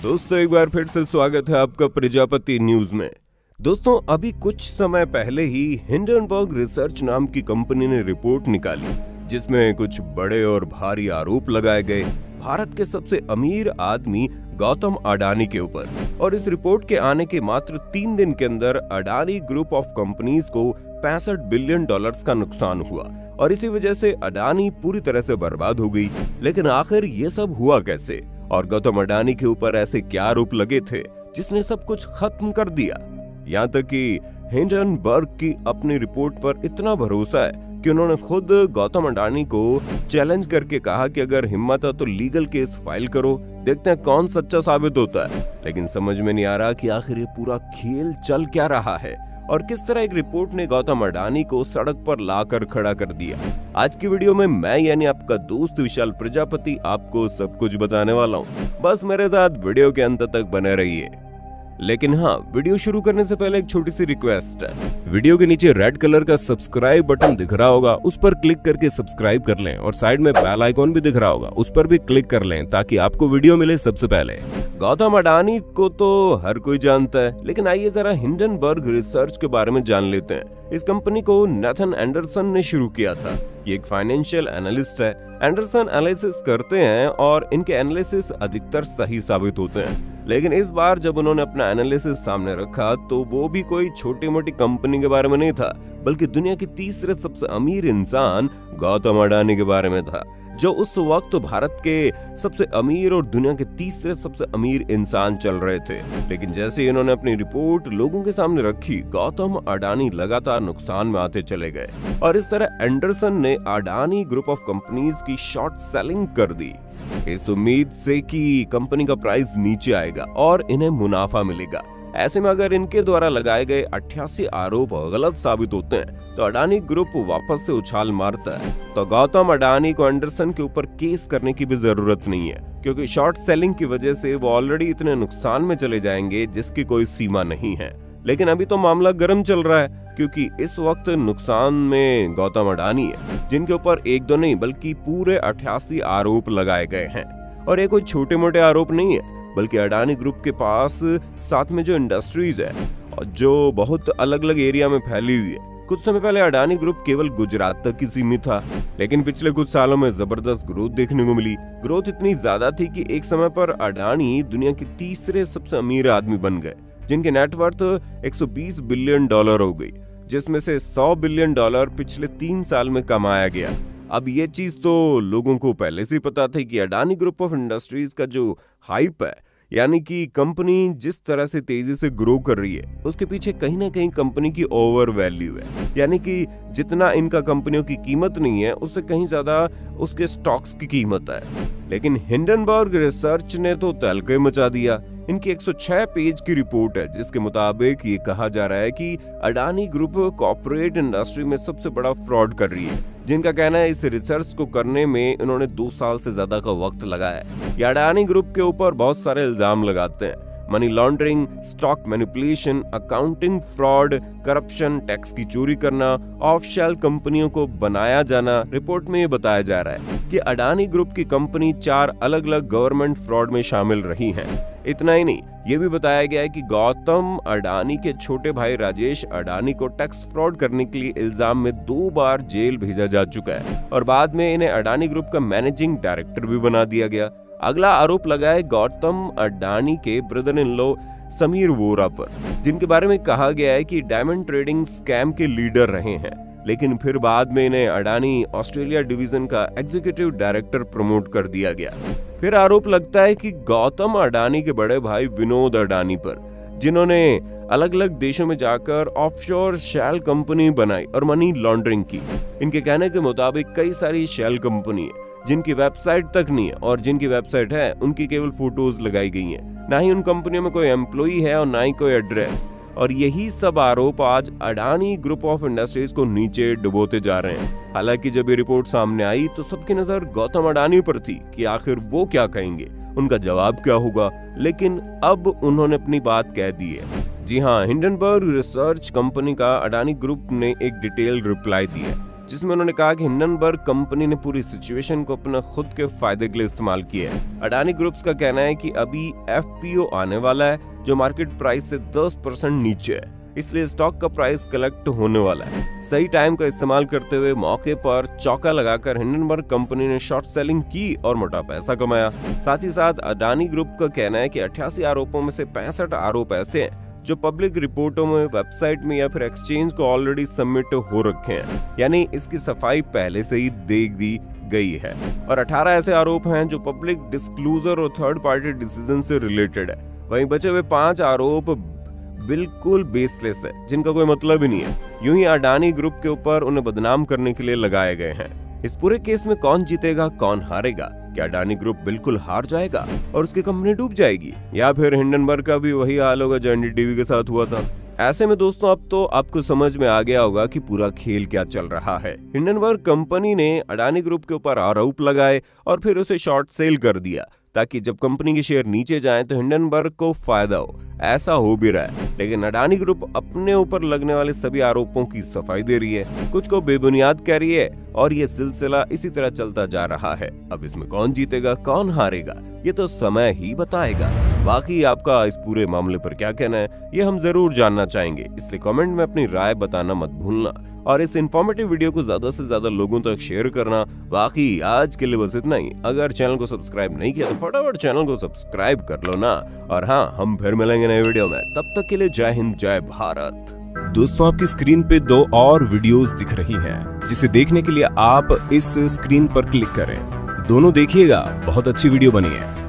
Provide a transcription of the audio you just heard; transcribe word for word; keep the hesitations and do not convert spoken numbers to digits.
दोस्तों एक बार फिर से स्वागत है आपका प्रजापति न्यूज में। दोस्तों अभी कुछ समय पहले ही हिंडनबर्ग रिसर्च नाम की कंपनी ने रिपोर्ट निकाली जिसमें कुछ बड़े और भारी आरोप लगाए गए भारत के सबसे अमीर आदमी गौतम अडानी के ऊपर। और इस रिपोर्ट के आने के मात्र तीन दिन के अंदर अडानी ग्रुप ऑफ कंपनीज को पैंसठ बिलियन डॉलर्स का नुकसान हुआ और इसी वजह से अडानी पूरी तरह से बर्बाद हो गई। लेकिन आखिर ये सब हुआ कैसे और गौतम अडानी के ऊपर ऐसे क्या आरोप लगे थे जिसने सब कुछ खत्म कर दिया। यहाँ तक कि हिंडनबर्ग की अपनी रिपोर्ट पर इतना भरोसा है कि उन्होंने खुद गौतम अडानी को चैलेंज करके कहा कि अगर हिम्मत है तो लीगल केस फाइल करो, देखते हैं कौन सच्चा साबित होता है। लेकिन समझ में नहीं आ रहा कि आखिर ये पूरा खेल चल क्या रहा है और किस तरह एक रिपोर्ट ने गौतम अडानी को सड़क पर लाकर खड़ा कर दिया। आज की वीडियो में मैं यानी आपका दोस्त विशाल प्रजापति आपको सब कुछ बताने वाला हूँ। बस मेरे साथ वीडियो के अंत तक बने रहिए। लेकिन हाँ, वीडियो शुरू करने से पहले एक छोटी सी रिक्वेस्ट है। वीडियो के नीचे रेड कलर का सब्सक्राइब बटन दिख रहा होगा, उस पर क्लिक करके सब्सक्राइब कर लें और साइड में बेल आइकॉन भी दिख रहा होगा, उस पर भी क्लिक कर लें ताकि आपको वीडियो मिले सबसे पहले। गौतम अडानी को तो हर कोई जानता है, लेकिन आइए जरा हिंडनबर्ग रिसर्च के बारे में जान लेते हैं। इस कंपनी को नेथन एंडरसन ने शुरू किया था। ये एक फाइनेंशियल एनालिस्ट है। एंडरसन एनालिसिस करते हैं और इनके एनालिसिस अधिकतर सही साबित होते हैं। लेकिन इस बार जब उन्होंने अपना एनालिसिस सामने रखा तो वो भी कोई छोटी मोटी कंपनी के बारे में नहीं था, बल्कि दुनिया के तीसरे सबसे अमीर इंसान गौतम अडानी के बारे में था, जो उस वक्त भारत के सबसे अमीर और दुनिया के तीसरे सबसे अमीर इंसान चल रहे थे। लेकिन जैसे ही इन्होंने अपनी रिपोर्ट लोगों के सामने रखी, गौतम अडानी लगातार नुकसान में आते चले गए और इस तरह एंडरसन ने अडानी ग्रुप ऑफ कंपनीज की शॉर्ट सेलिंग कर दी, इस उम्मीद से कि कंपनी का प्राइस नीचे आएगा और इन्हें मुनाफा मिलेगा। ऐसे में अगर इनके द्वारा लगाए गए अट्ठासी आरोप गलत साबित होते हैं तो अडानी ग्रुप वापस से उछाल मारता है। तो गौतम अडानी को एंडरसन के ऊपर केस करने की भी जरूरत नहीं है, क्योंकि शॉर्ट सेलिंग की वजह से वो ऑलरेडी इतने नुकसान में चले जाएंगे जिसकी कोई सीमा नहीं है। लेकिन अभी तो मामला गर्म चल रहा है, क्योंकि इस वक्त नुकसान में गौतम अडानी है, जिनके ऊपर एक दो नहीं बल्कि पूरे अट्ठासी आरोप लगाए गए हैं। और ये कोई छोटे मोटे आरोप नहीं है, बल्कि अडानी ग्रुप के पास साथ में जो इंडस्ट्रीज है जो बहुत अलग अलग एरिया में फैली हुई है। कुछ समय पहले अडानी ग्रुप केवल गुजरात तक ही सीमित था, लेकिन पिछले कुछ सालों में जबरदस्त ग्रोथ देखने को मिली। ग्रोथ इतनी ज्यादा थी कि एक समय पर अडानी दुनिया के तीसरे सबसे अमीर आदमी बन गए, जिनकी नेटवर्थ एक सौ बीस बिलियन डॉलर हो गई, जिसमें से सौ बिलियन डॉलर पिछले तीन साल में कमाया गया। अब ये चीज तो लोगों को पहले से ही पता थी कि अडानी ग्रुप ऑफ इंडस्ट्रीज का जो हाइप है, यानी कि कंपनी जिस तरह से तेजी से ग्रो कर रही है, उसके पीछे कहीं ना कहीं कंपनी की ओवर वैल्यू है। यानी कि जितना इनका कंपनियों की कीमत नहीं है, उससे कहीं ज्यादा उसके स्टॉक्स की कीमत है। लेकिन हिंडनबर्ग रिसर्च ने तो तहलका मचा दिया। इनकी एक सौ छह पेज की रिपोर्ट है, जिसके मुताबिक ये कहा जा रहा है कि अडानी ग्रुप कॉर्पोरेट इंडस्ट्री में सबसे बड़ा फ्रॉड कर रही है, जिनका कहना है इस रिसर्च को करने में इन्होंने दो साल से ज्यादा का वक्त लगाया है। ये अडानी ग्रुप के ऊपर बहुत सारे इल्जाम लगाते हैं, money laundering, stock manipulation, accounting fraud, corruption, tax की चोरी करना, ऑफशेल कंपनियों को बनाया जाना। रिपोर्ट में ये बताया जा रहा है कि अडानी ग्रुप की कंपनी चार अलग अलग गवर्नमेंट फ्रॉड में शामिल रही हैं। इतना ही नहीं, ये भी बताया गया है कि गौतम अडानी के छोटे भाई राजेश अडानी को टैक्स फ्रॉड करने के लिए इल्जाम में दो बार जेल भेजा जा चुका है और बाद में इन्हें अडानी ग्रुप का मैनेजिंग डायरेक्टर भी बना दिया गया। अगला आरोप लगा है गौतम अडानी के brother in law Samir Vora पर, जिनके बारे में कहा गया है कि डायमंड ट्रेडिंग स्कैम के लीडर रहे हैं, लेकिन फिर बाद में इन्हें अडानी ऑस्ट्रेलिया डिवीजन का एग्जीक्यूटिव डायरेक्टर प्रमोट कर दिया गया। फिर आरोप लगता है कि गौतम अडानी के बड़े भाई विनोद अडानी पर, जिन्होंने अलग अलग देशों में जाकर ऑफशोर शेल कंपनी बनाई और मनी लॉन्ड्रिंग की। इनके कहने के मुताबिक कई सारी शेल कंपनी है जिनकी वेबसाइट तक नहीं है, और जिनकी वेबसाइट है उनकी केवल फोटोज लगाई गई हैं। ना ही उन कंपनियों में कोई एम्प्लॉई है और ना ही कोई एड्रेस। और यही सब आरोप आज अडानी ग्रुप ऑफ इंडस्ट्रीज को नीचे डुबोते जा रहे हैं। हालांकि जब ये रिपोर्ट सामने आई तो सबकी नजर गौतम अडानी पर थी कि आखिर वो क्या कहेंगे, उनका जवाब क्या होगा। लेकिन अब उन्होंने अपनी बात कह दी है। जी हाँ, हिंडनबर्ग रिसर्च कंपनी का अडानी ग्रुप ने एक डिटेल रिप्लाई दिया जिसमें उन्होंने कहा कि हिंडनबर्ग कंपनी ने पूरी सिचुएशन को अपने खुद के फायदे के लिए इस्तेमाल किया है। अडानी ग्रुप्स का कहना है कि अभी एफ पी ओ आने वाला है जो मार्केट प्राइस से दस परसेंट नीचे है, इसलिए स्टॉक का प्राइस कलेक्ट होने वाला है। सही टाइम का इस्तेमाल करते हुए मौके पर चौका लगाकर हिंडनबर्ग कंपनी ने शॉर्ट सेलिंग की और मोटा पैसा कमाया। साथ ही साथ अडानी ग्रुप का कहना है कि अट्ठासी आरोपों में से पैंसठ आरोप ऐसे हैं जो पब्लिक रिपोर्टों में, वेबसाइट में या फिर एक्सचेंज को ऑलरेडी सबमिट हो रखे हैं, यानी इसकी सफाई पहले से ही दे दी गई है। और अठारह ऐसे आरोप हैं जो पब्लिक डिस्क्लोजर और थर्ड पार्टी डिसीजन से रिलेटेड है। वहीं बचे हुए पांच आरोप बिल्कुल बेसलेस है, जिनका कोई मतलब ही नहीं है, यूं ही अडानी ग्रुप के ऊपर उन्हें बदनाम करने के लिए लगाए गए हैं। इस पूरे केस में कौन जीतेगा, कौन हारेगा? क्या अडानी ग्रुप बिल्कुल हार जाएगा और उसकी कंपनी डूब जाएगी, या फिर हिंडनबर्ग का भी वही हाल होगा जो एन डी टी वी के साथ हुआ था? ऐसे में दोस्तों अब तो आपको समझ में आ गया होगा कि पूरा खेल क्या चल रहा है। हिंडनबर्ग कंपनी ने अडानी ग्रुप के ऊपर आरोप लगाए और फिर उसे शॉर्ट सेल कर दिया ताकि जब कंपनी के शेयर नीचे जाएं तो हिंडनबर्ग को फायदा हो। ऐसा हो भी रहा है, लेकिन अडानी ग्रुप अपने ऊपर लगने वाले सभी आरोपों की सफाई दे रही है, कुछ को बेबुनियाद कह रही है और ये सिलसिला इसी तरह चलता जा रहा है। अब इसमें कौन जीतेगा, कौन हारेगा, ये तो समय ही बताएगा। बाकी आपका इस पूरे मामले पर क्या कहना है, ये हम जरूर जानना चाहेंगे, इसलिए कमेंट में अपनी राय बताना मत भूलना और इस इन्फॉर्मेटिव वीडियो को ज्यादा से ज्यादा लोगों तक शेयर करना। बाकी आज के लिए बस इतना ही। अगर चैनल को सब्सक्राइब नहीं किया तो फटाफट चैनल को सब्सक्राइब कर लो ना। और हाँ, हम फिर मिलेंगे नए वीडियो में, तब तक के लिए जय हिंद, जय भारत। दोस्तों, आपकी स्क्रीन पे दो और वीडियोस दिख रही हैं, जिसे देखने के लिए आप इस स्क्रीन पर क्लिक करें। दोनों देखिएगा, बहुत अच्छी वीडियो बनी है।